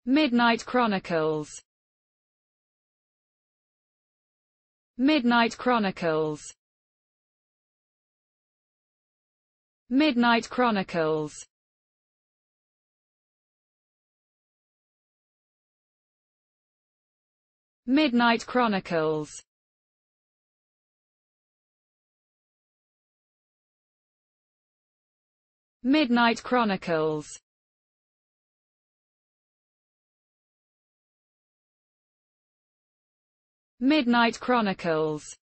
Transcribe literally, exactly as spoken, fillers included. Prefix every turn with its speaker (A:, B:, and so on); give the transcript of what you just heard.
A: Midnight Chronicles. Midnight Chronicles. Midnight Chronicles. Midnight Chronicles. Midnight Chronicles. Midnight Chronicles.